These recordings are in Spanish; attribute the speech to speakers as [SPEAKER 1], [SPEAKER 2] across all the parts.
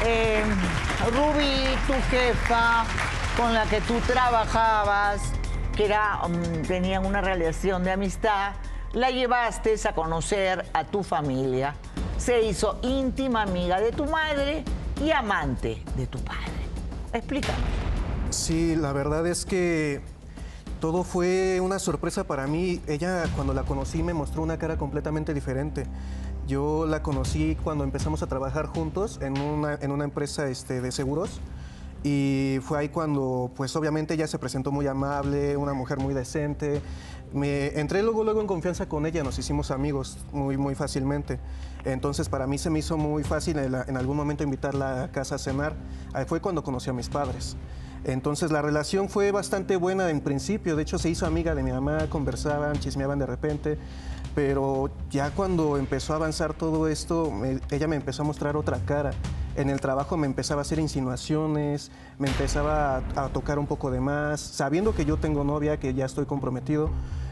[SPEAKER 1] Eh, Rubí, tu jefa con la que tú trabajabas, que era, tenían una relación de amistad, la llevaste a conocer a tu familia. Se hizo íntima amiga de tu madre y amante de tu padre. Explícanos.
[SPEAKER 2] Sí, la verdad es que todo fue una sorpresa para mí. Ella, cuando la conocí, me mostró una cara completamente diferente. Yo la conocí cuando empezamos a trabajar juntos en una empresa de seguros. Y fue ahí cuando, pues obviamente ella se presentó muy amable, una mujer muy decente. Entré luego en confianza con ella, nos hicimos amigos muy fácilmente. Entonces para mí se me hizo muy fácil en algún momento invitarla a casa a cenar. Ahí fue cuando conocí a mis padres. Entonces la relación fue bastante buena en principio, de hecho se hizo amiga de mi mamá, conversaban, chismeaban de repente. Pero ya cuando empezó a avanzar todo esto, ella me empezó a mostrar otra cara. En el trabajo me empezaba a hacer insinuaciones, me empezaba a tocar un poco de más, sabiendo que yo tengo novia, que ya estoy comprometido,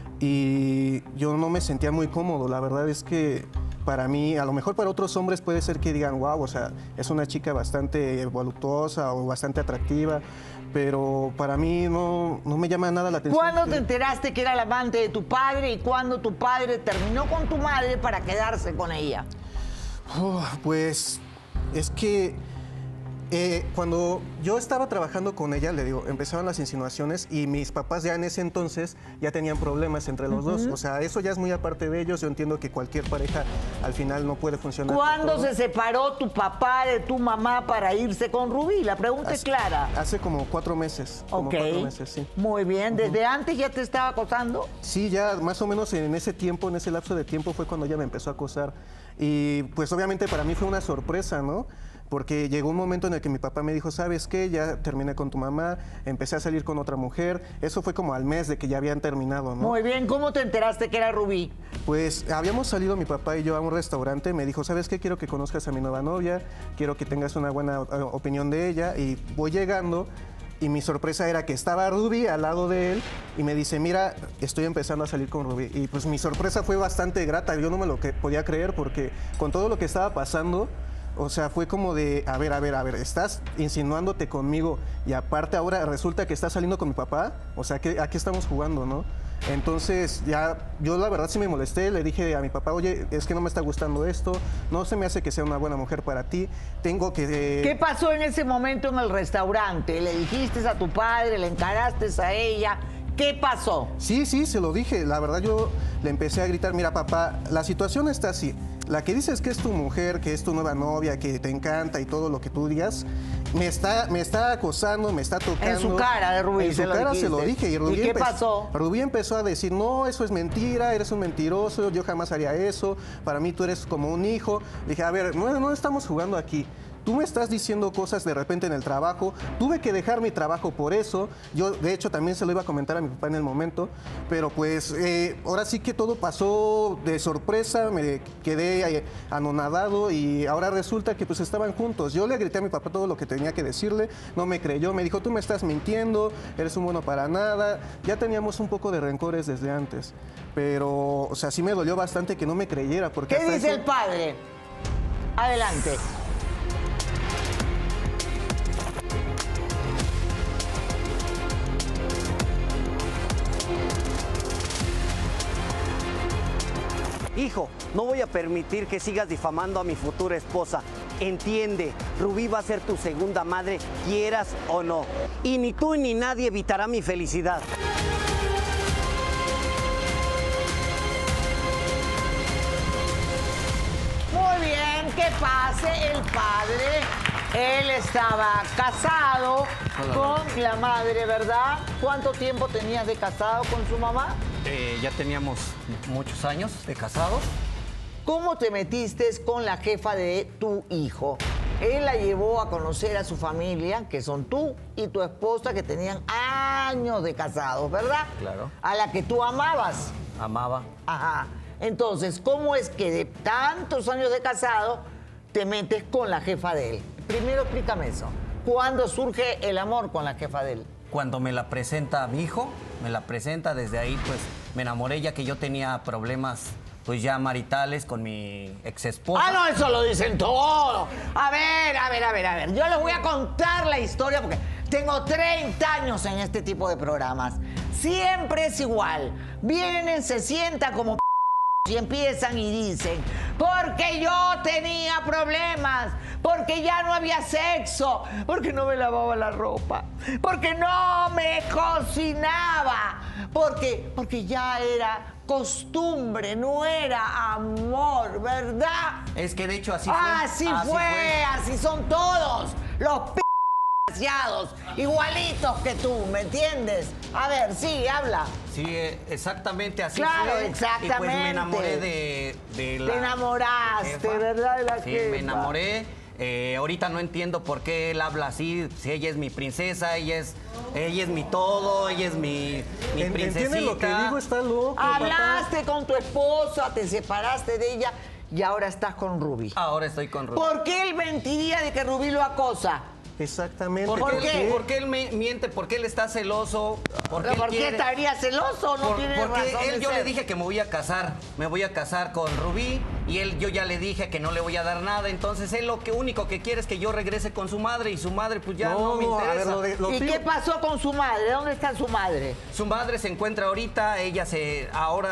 [SPEAKER 2] y yo no me sentía muy cómodo. La verdad es que para mí, a lo mejor para otros hombres puede ser que digan, wow, o sea, es una chica bastante voluptuosa o bastante atractiva, pero para mí no me llama nada la atención.
[SPEAKER 1] ¿Cuándo te enteraste que era la amante de tu padre y cuándo tu padre terminó con tu madre para quedarse con ella?
[SPEAKER 2] Pues es que cuando yo estaba trabajando con ella, le digo, empezaban las insinuaciones y mis papás ya en ese entonces ya tenían problemas entre los dos. O sea, eso ya es muy aparte de ellos. Yo entiendo que cualquier pareja al final no puede funcionar.
[SPEAKER 1] ¿Cuándo se separó tu papá de tu mamá para irse con Rubí? La pregunta es clara.
[SPEAKER 2] Hace como 4 meses. Como 4 meses, sí.
[SPEAKER 1] Muy bien. ¿Desde antes ya te estaba acosando?
[SPEAKER 2] Sí, ya más o menos en ese tiempo, en ese lapso de tiempo fue cuando ella me empezó a acosar. Y pues obviamente para mí fue una sorpresa, ¿no? Porque llegó un momento en el que mi papá me dijo, ¿sabes qué? Ya terminé con tu mamá, empecé a salir con otra mujer. Eso fue como al mes de que ya habían terminado, ¿no?
[SPEAKER 1] Muy bien. ¿Cómo te enteraste que era Rubí?
[SPEAKER 2] Pues habíamos salido mi papá y yo a un restaurante. Me dijo, ¿sabes qué? Quiero que conozcas a mi nueva novia, quiero que tengas una buena opinión de ella. Y voy llegando y mi sorpresa era que estaba Rubí al lado de él y me dice, mira, estoy empezando a salir con Rubí. Y pues mi sorpresa fue bastante grata. Yo no me lo podía creer porque con todo lo que estaba pasando, o sea, fue como de, a ver, estás insinuándote conmigo y aparte ahora resulta que estás saliendo con mi papá. O sea, ¿a qué estamos jugando, no? Entonces, ya, yo la verdad sí me molesté, le dije a mi papá, oye, es que no me está gustando esto, no se me hace que sea una buena mujer para ti, tengo que...
[SPEAKER 1] ¿Qué pasó en ese momento en el restaurante? ¿Le dijiste a tu padre, le encaraste a ella? ¿Qué pasó?
[SPEAKER 2] Sí, se lo dije, la verdad yo le empecé a gritar, mira papá, la situación está así. La que dices que es tu mujer, que es tu nueva novia, que te encanta y todo lo que tú digas, me está acosando, me está tocando.
[SPEAKER 1] En su cara de Rubí.
[SPEAKER 2] En su cara se lo dije.
[SPEAKER 1] ¿Y qué pasó?
[SPEAKER 2] Rubí empezó a decir, no, eso es mentira, eres un mentiroso, yo jamás haría eso, para mí tú eres como un hijo. Dije, a ver, no estamos jugando aquí. Tú me estás diciendo cosas de repente en el trabajo, tuve que dejar mi trabajo por eso, yo de hecho también se lo iba a comentar a mi papá en el momento, pero pues ahora sí que todo pasó de sorpresa, me quedé anonadado y ahora resulta que pues estaban juntos. Yo le grité a mi papá todo lo que tenía que decirle, no me creyó, me dijo, tú me estás mintiendo, eres un bueno para nada. Ya teníamos un poco de rencores desde antes, pero o sea, sí me dolió bastante que no me creyera. Porque
[SPEAKER 1] ¿qué dice el padre? Adelante.
[SPEAKER 3] Hijo, no voy a permitir que sigas difamando a mi futura esposa. Entiende, Rubí va a ser tu segunda madre, quieras o no. Y ni tú ni nadie evitará mi felicidad.
[SPEAKER 1] Muy bien, que pase el padre. Él estaba casado con la madre, ¿verdad? ¿Cuánto tiempo tenías de casado con su mamá?
[SPEAKER 4] Ya teníamos muchos años de casados.
[SPEAKER 1] ¿Cómo te metiste con la jefa de tu hijo? Él la llevó a conocer a su familia, que son tú y tu esposa, que tenían años de casados, ¿verdad?
[SPEAKER 4] Claro.
[SPEAKER 1] A la que tú amabas.
[SPEAKER 4] Amaba.
[SPEAKER 1] Ajá. Entonces, ¿cómo es que de tantos años de casado te metes con la jefa de él? Primero explícame eso. ¿Cuándo surge el amor con la jefa de él?
[SPEAKER 4] Cuando me la presenta a mi hijo, me la presenta, desde ahí pues me enamoré, ya que yo tenía problemas pues ya maritales con mi ex esposa.
[SPEAKER 1] Ah, no, eso lo dicen todo. A ver. Yo les voy a contar la historia porque tengo 30 años en este tipo de programas. Siempre es igual. Vienen, se sientan como y empiezan y dicen, porque yo tenía problemas, porque ya no había sexo, porque no me lavaba la ropa, porque no me cocinaba, porque ya era costumbre, no era amor, ¿verdad?
[SPEAKER 4] Es que de hecho así fue.
[SPEAKER 1] Así fue, así son todos los desgraciados, igualitos que tú, ¿me entiendes? A ver, sí, habla.
[SPEAKER 4] Sí, exactamente así
[SPEAKER 1] Claro,
[SPEAKER 4] fue.
[SPEAKER 1] exactamente.
[SPEAKER 4] Y pues me enamoré de la
[SPEAKER 1] Te enamoraste,
[SPEAKER 4] jefa.
[SPEAKER 1] ¿verdad? De la
[SPEAKER 4] Sí,
[SPEAKER 1] jefa.
[SPEAKER 4] me enamoré. Ahorita no entiendo por qué él habla así. Si ella es mi princesa, ella es mi todo, ella es mi princesita.
[SPEAKER 2] ¿Entiendes lo que digo? Está loco,
[SPEAKER 1] Hablaste con tu esposa, te separaste de ella y ahora estás con Rubí.
[SPEAKER 4] Ahora estoy con Rubí.
[SPEAKER 1] ¿Por qué él mentiría de que Rubí lo acosa?
[SPEAKER 2] Exactamente.
[SPEAKER 1] ¿Por qué?
[SPEAKER 4] ¿Por qué él me miente? ¿Por qué él está celoso?
[SPEAKER 1] ¿Por qué estaría celoso? No tiene
[SPEAKER 4] porque
[SPEAKER 1] razón de
[SPEAKER 4] yo
[SPEAKER 1] ser.
[SPEAKER 4] le dije que me voy a casar con Rubí y yo ya le dije que no le voy a dar nada, entonces él lo único que quiere es que yo regrese con su madre y su madre pues ya no me interesa.
[SPEAKER 2] A ver,
[SPEAKER 1] ¿Y qué pasó con su madre? ¿Dónde está su madre?
[SPEAKER 4] Su madre se encuentra ahorita, ella se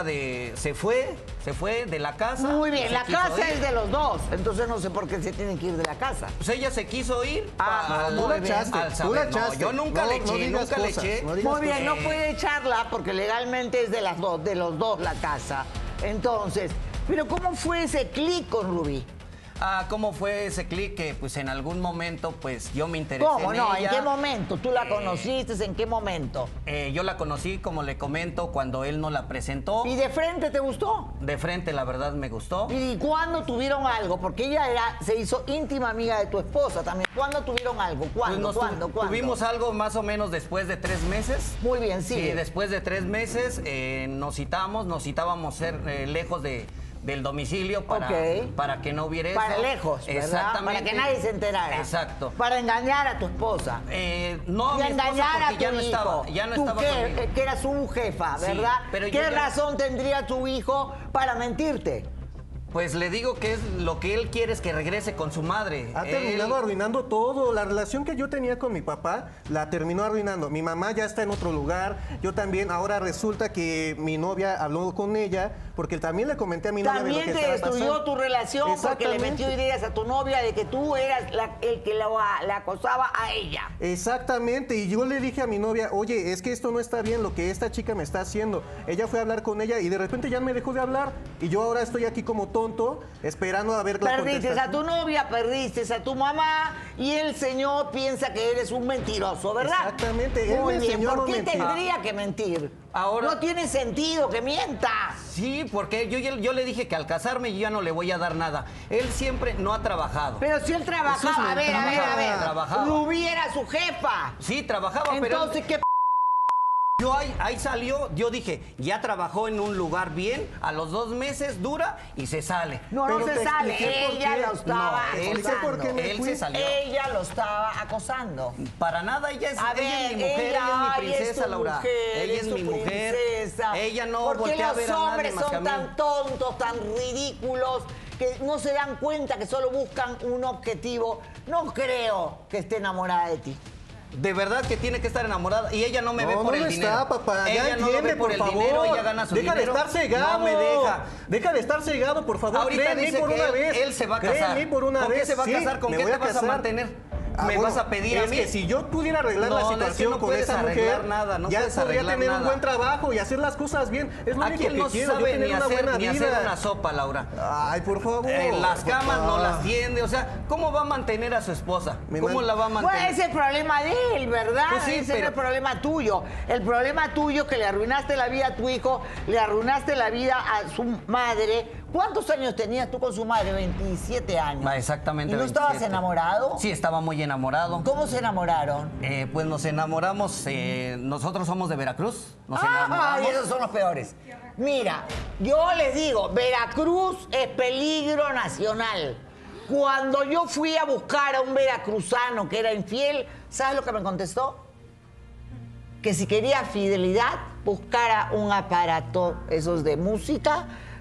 [SPEAKER 4] fue de la casa.
[SPEAKER 1] Muy bien,
[SPEAKER 4] se
[SPEAKER 1] la
[SPEAKER 4] quiso
[SPEAKER 1] casa
[SPEAKER 4] ir.
[SPEAKER 1] es de los dos, entonces no sé por qué se tienen que ir de la casa.
[SPEAKER 4] Pues ella se quiso ir.
[SPEAKER 2] tú la echaste, tú la echaste.
[SPEAKER 4] No, yo nunca le eché,
[SPEAKER 2] digas
[SPEAKER 4] nunca le
[SPEAKER 2] cosas,
[SPEAKER 4] eché.
[SPEAKER 2] no digas
[SPEAKER 1] Muy bien,
[SPEAKER 2] cosas.
[SPEAKER 1] no puede echarla porque legalmente es de los dos la casa. Entonces, pero ¿cómo fue ese clic con Rubí?
[SPEAKER 4] ¿Cómo fue ese clic? Que pues en algún momento pues yo me interesé
[SPEAKER 1] ¿Cómo
[SPEAKER 4] en
[SPEAKER 1] no?
[SPEAKER 4] ella.
[SPEAKER 1] ¿En qué momento? ¿Tú la conociste? ¿En qué momento?
[SPEAKER 4] Yo la conocí, como le comento, cuando él nos la presentó.
[SPEAKER 1] ¿Y de frente te gustó?
[SPEAKER 4] De frente, la verdad, me gustó.
[SPEAKER 1] ¿Y cuándo tuvieron algo? Porque ella se hizo íntima amiga de tu esposa también. ¿Cuándo tuvieron algo? ¿Cuándo?
[SPEAKER 4] Pues
[SPEAKER 1] ¿Cuándo?
[SPEAKER 4] Tuvimos algo más o menos después de 3 meses.
[SPEAKER 1] Muy bien,
[SPEAKER 4] Sí,
[SPEAKER 1] sigue.
[SPEAKER 4] después de 3 meses nos citábamos ser lejos del domicilio para que no hubiera eso.
[SPEAKER 1] Para lejos, ¿verdad?
[SPEAKER 4] Exactamente.
[SPEAKER 1] Para que nadie se enterara.
[SPEAKER 4] Exacto.
[SPEAKER 1] Para engañar a tu esposa.
[SPEAKER 4] No,
[SPEAKER 1] Y
[SPEAKER 4] mi esposa,
[SPEAKER 1] engañar a
[SPEAKER 4] porque
[SPEAKER 1] tu
[SPEAKER 4] ya no
[SPEAKER 1] hijo.
[SPEAKER 4] estaba
[SPEAKER 1] ¿Tú
[SPEAKER 4] conmigo.
[SPEAKER 1] que era su jefa,
[SPEAKER 4] Sí,
[SPEAKER 1] ¿verdad?
[SPEAKER 4] pero
[SPEAKER 1] ¿Qué
[SPEAKER 4] yo ya-
[SPEAKER 1] razón tendría tu hijo para mentirte?
[SPEAKER 4] Pues le digo que es lo que él quiere es que regrese con su madre.
[SPEAKER 2] Ha
[SPEAKER 4] Él-
[SPEAKER 2] terminado arruinando todo. La relación que yo tenía con mi papá la terminó arruinando. Mi mamá ya está en otro lugar. Yo también. Ahora resulta que mi novia habló con ella porque también le comenté a mi novia de lo
[SPEAKER 1] También
[SPEAKER 2] que
[SPEAKER 1] te
[SPEAKER 2] estaba
[SPEAKER 1] destruyó
[SPEAKER 2] pasando.
[SPEAKER 1] tu relación porque le
[SPEAKER 2] Exactamente.
[SPEAKER 1] metió ideas a tu novia de que tú eras el que la acosaba a ella.
[SPEAKER 2] Exactamente, y yo le dije a mi novia, oye, es que esto no está bien lo que esta chica me está haciendo. Ella fue a hablar con ella y de repente ya me dejó de hablar. Y yo ahora estoy aquí como tonto, esperando a ver la
[SPEAKER 1] Perdiste a tu
[SPEAKER 2] contestación.
[SPEAKER 1] novia, perdiste a tu mamá y el señor piensa que eres un mentiroso, ¿verdad?
[SPEAKER 2] Exactamente, él
[SPEAKER 1] Muy
[SPEAKER 2] me
[SPEAKER 1] bien,
[SPEAKER 2] enseñó a
[SPEAKER 1] ¿por
[SPEAKER 2] no
[SPEAKER 1] qué
[SPEAKER 2] mentir.
[SPEAKER 1] tendría que mentir?
[SPEAKER 4] Ahora-
[SPEAKER 1] No tiene sentido que mienta.
[SPEAKER 4] Sí, porque yo le dije que al casarme yo ya no le voy a dar nada. Él siempre no ha trabajado.
[SPEAKER 1] Pero si él
[SPEAKER 2] Eso
[SPEAKER 1] trabajaba,
[SPEAKER 2] es
[SPEAKER 1] a ver, a ver, a ver.
[SPEAKER 4] Trabajaba.
[SPEAKER 1] Rubí era su jefa.
[SPEAKER 4] Sí, trabajaba, pero
[SPEAKER 1] Entonces, ¿qué
[SPEAKER 4] yo ahí salió, yo dije, ya trabajó en un lugar bien, a los 2 meses dura y se sale.
[SPEAKER 1] No,
[SPEAKER 2] Pero
[SPEAKER 1] no se
[SPEAKER 2] te
[SPEAKER 1] sale.
[SPEAKER 2] expliqué por
[SPEAKER 1] Ella
[SPEAKER 2] qué.
[SPEAKER 1] lo estaba
[SPEAKER 4] No,
[SPEAKER 2] te expliqué
[SPEAKER 1] acosando.
[SPEAKER 2] por qué me
[SPEAKER 4] Él
[SPEAKER 2] fui.
[SPEAKER 4] se salió.
[SPEAKER 1] Ella lo estaba acosando.
[SPEAKER 4] Para nada, ella es
[SPEAKER 1] A
[SPEAKER 4] mi
[SPEAKER 1] ver,
[SPEAKER 4] mujer, ella es mi princesa,
[SPEAKER 1] tu
[SPEAKER 4] Laura.
[SPEAKER 1] mujer,
[SPEAKER 4] Ella es
[SPEAKER 1] tu
[SPEAKER 4] mi mujer.
[SPEAKER 1] princesa.
[SPEAKER 4] Ella no
[SPEAKER 1] ¿Por qué
[SPEAKER 4] voltea a
[SPEAKER 1] los
[SPEAKER 4] ver a nadie
[SPEAKER 1] hombres
[SPEAKER 4] más que a
[SPEAKER 1] son
[SPEAKER 4] mí.
[SPEAKER 1] tan tontos, tan ridículos, que no se dan cuenta que solo buscan un objetivo? No creo que esté enamorada de ti.
[SPEAKER 4] De verdad que tiene que estar enamorada y ella no me ve por
[SPEAKER 2] no
[SPEAKER 4] el
[SPEAKER 2] lo
[SPEAKER 4] dinero.
[SPEAKER 2] está, papá.
[SPEAKER 4] Ella
[SPEAKER 2] Ya
[SPEAKER 4] no lo ve
[SPEAKER 2] entiende,
[SPEAKER 4] por el
[SPEAKER 2] favor.
[SPEAKER 4] dinero, ella gana su
[SPEAKER 2] Deja
[SPEAKER 4] dinero.
[SPEAKER 2] de estar cegado.
[SPEAKER 4] No me deja.
[SPEAKER 2] Deja de estar cegado, por favor.
[SPEAKER 4] Ahorita
[SPEAKER 2] Cree en mí
[SPEAKER 4] dice
[SPEAKER 2] por
[SPEAKER 4] que
[SPEAKER 2] una vez.
[SPEAKER 4] él se va a
[SPEAKER 2] Cree en
[SPEAKER 4] casar.
[SPEAKER 2] mí por una
[SPEAKER 4] ¿Con qué
[SPEAKER 2] vez.
[SPEAKER 4] se va a
[SPEAKER 2] Sí,
[SPEAKER 4] casar? ¿Con
[SPEAKER 2] me
[SPEAKER 4] qué
[SPEAKER 2] voy
[SPEAKER 4] te vas a
[SPEAKER 2] casar.
[SPEAKER 4] mantener? ¿Me vas a pedir a
[SPEAKER 2] es
[SPEAKER 4] mí?
[SPEAKER 2] que si yo pudiera arreglar
[SPEAKER 4] No,
[SPEAKER 2] la
[SPEAKER 4] no, es que
[SPEAKER 2] situación
[SPEAKER 4] no
[SPEAKER 2] con
[SPEAKER 4] puedes
[SPEAKER 2] esa
[SPEAKER 4] arreglar
[SPEAKER 2] mujer,
[SPEAKER 4] nada, no
[SPEAKER 2] ya
[SPEAKER 4] puedes
[SPEAKER 2] podría
[SPEAKER 4] arreglar
[SPEAKER 2] tener un
[SPEAKER 4] nada.
[SPEAKER 2] buen trabajo y hacer las cosas bien. Es lo
[SPEAKER 4] Aquí
[SPEAKER 2] único
[SPEAKER 4] él no
[SPEAKER 2] que quiero, yo
[SPEAKER 4] sabe
[SPEAKER 2] tener
[SPEAKER 4] ni
[SPEAKER 2] una buena
[SPEAKER 4] hacer
[SPEAKER 2] vida.
[SPEAKER 4] una sopa, Laura.
[SPEAKER 2] Ay, por favor.
[SPEAKER 4] Las camas no
[SPEAKER 2] papá.
[SPEAKER 4] las tiende, o sea, ¿cómo va a mantener a su esposa?
[SPEAKER 2] Me
[SPEAKER 4] ¿Cómo
[SPEAKER 2] man-
[SPEAKER 4] la va a
[SPEAKER 1] Pues
[SPEAKER 4] mantener?
[SPEAKER 1] ese es el problema de él, ¿verdad?
[SPEAKER 4] Pues sí,
[SPEAKER 1] ese
[SPEAKER 4] pero-
[SPEAKER 1] es el problema tuyo. El problema tuyo es que le arruinaste la vida a tu hijo, le arruinaste la vida a su madre. ¿Cuántos años tenías tú con su madre? 27 años.
[SPEAKER 4] Exactamente.
[SPEAKER 1] ¿Y no
[SPEAKER 4] 27.
[SPEAKER 1] estabas enamorado?
[SPEAKER 4] Sí, estaba muy enamorado.
[SPEAKER 1] ¿Cómo se enamoraron?
[SPEAKER 4] Pues nos enamoramos, nosotros somos de Veracruz, nos enamoramos.
[SPEAKER 1] Ay, esos son los peores. Mira, yo les digo, Veracruz es peligro nacional. Cuando yo fui a buscar a un veracruzano que era infiel, ¿sabes lo que me contestó? Que si quería fidelidad, buscara un aparato, esos de música,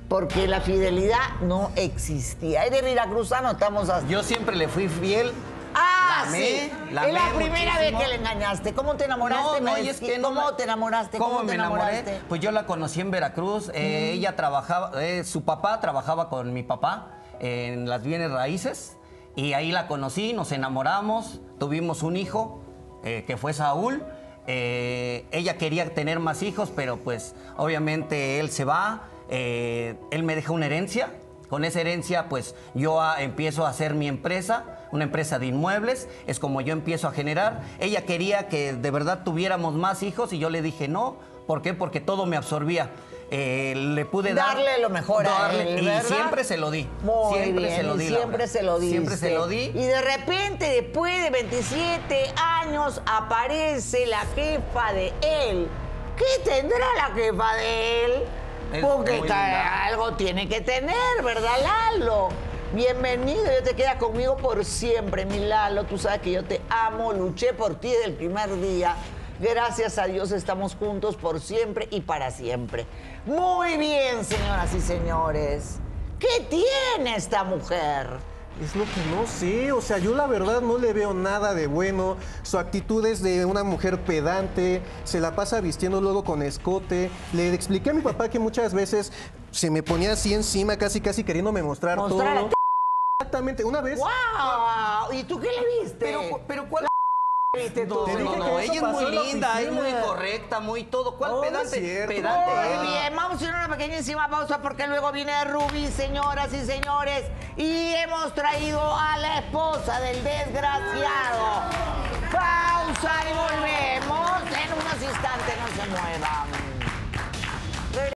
[SPEAKER 1] porque la fidelidad no existía. Eres veracruzano, estamos hasta...
[SPEAKER 4] Yo siempre le fui fiel.
[SPEAKER 1] Ah,
[SPEAKER 4] La amé,
[SPEAKER 1] sí.
[SPEAKER 4] la
[SPEAKER 1] Es la
[SPEAKER 4] amé
[SPEAKER 1] primera
[SPEAKER 4] muchísimo.
[SPEAKER 1] vez que le engañaste. ¿Cómo te enamoraste?
[SPEAKER 4] No, y es que no
[SPEAKER 1] ¿Cómo te enamoraste?
[SPEAKER 4] ¿Cómo
[SPEAKER 1] te
[SPEAKER 4] me enamoré?
[SPEAKER 1] enamoraste?
[SPEAKER 4] Pues yo la conocí en Veracruz. Ella trabajaba, su papá trabajaba con mi papá en las bienes raíces. Y ahí la conocí, nos enamoramos, tuvimos un hijo, que fue Saúl. Ella quería tener más hijos, pero pues obviamente él se va. Él me deja una herencia. Con esa herencia, pues yo empiezo a hacer mi empresa, una empresa de inmuebles. Es como yo empiezo a generar. Ella quería que de verdad tuviéramos más hijos y yo le dije no. ¿Por qué? Porque todo me absorbía. Le pude
[SPEAKER 1] darle lo mejor a él,
[SPEAKER 4] y
[SPEAKER 1] ¿verdad?
[SPEAKER 4] siempre se lo di.
[SPEAKER 1] Muy
[SPEAKER 4] siempre
[SPEAKER 1] bien,
[SPEAKER 4] se lo di,
[SPEAKER 1] siempre
[SPEAKER 4] Laura.
[SPEAKER 1] se lo diste.
[SPEAKER 4] Siempre se lo di.
[SPEAKER 1] Y de repente, después de 27 años, aparece la jefa de él. ¿Qué tendrá la jefa de él?
[SPEAKER 4] Es
[SPEAKER 1] Porque
[SPEAKER 4] muy linda.
[SPEAKER 1] algo tiene que tener, ¿verdad, Lalo? Bienvenido, ya te quedas conmigo por siempre, mi Lalo. Tú sabes que yo te amo, luché por ti desde el primer día. Gracias a Dios estamos juntos por siempre y para siempre. Muy bien, señoras y señores. ¿Qué tiene esta mujer?
[SPEAKER 2] Es lo que no sé, o sea, yo la verdad no le veo nada de bueno. Su actitud es de una mujer pedante, se la pasa vistiendo luego con escote. Le expliqué a mi papá que muchas veces se me ponía así encima, casi queriéndome mostrar
[SPEAKER 1] Mostrar
[SPEAKER 2] todo.
[SPEAKER 1] la
[SPEAKER 2] Exactamente, una vez.
[SPEAKER 1] ¡Wow! ¿Y tú qué le viste?
[SPEAKER 4] Pero ¿cuál?
[SPEAKER 1] ¿Viste tú?
[SPEAKER 4] No,
[SPEAKER 2] Te dije
[SPEAKER 4] no,
[SPEAKER 2] que
[SPEAKER 4] no,
[SPEAKER 2] eso
[SPEAKER 4] ella es
[SPEAKER 2] pasó
[SPEAKER 4] muy
[SPEAKER 2] en la
[SPEAKER 4] linda, es muy
[SPEAKER 2] oficina.
[SPEAKER 4] correcta, muy todo. ¿Cuál
[SPEAKER 2] No, no es
[SPEAKER 4] pedante?
[SPEAKER 2] cierto.
[SPEAKER 4] Pedante
[SPEAKER 1] Muy
[SPEAKER 4] ella.
[SPEAKER 1] bien, vamos a ir a una pequeñísima pausa porque luego viene Rubí, señoras y señores, y hemos traído a la esposa del desgraciado. Pausa y volvemos en unos instantes, no se mueva.